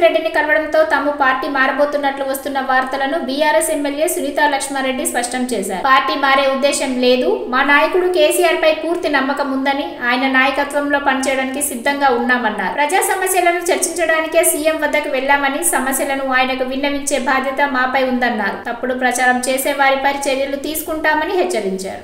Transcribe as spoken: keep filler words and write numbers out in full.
రెడ్డిని కలవడంతో తాము పార్టీ మారబోతున్నట్లు వస్తున్న వార్తలను బీఆర్ఎస్ ఎమ్మెల్యే సునీతా లక్ష్మారెడ్డి స్పష్టం చేశారు. పార్టీ మారే ఉద్దేశం లేదు, మా నాయకుడు కేసీఆర్ పై పూర్తి నమ్మకం ఉందని, ఆయన నాయకత్వంలో పనిచేయడానికి సిద్ధంగా ఉన్నామన్నారు. ప్రజా సమస్యలను చర్చించడానికే సీఎం వద్దకు వెళ్లామని, సమస్యలను ఆయనకు విన్నవించే బాధ్యత మాపై ఉందన్నారు. తప్పుడు ప్రచారం చేసే వారిపై చర్యలు తీసుకుంటామని హెచ్చరించారు.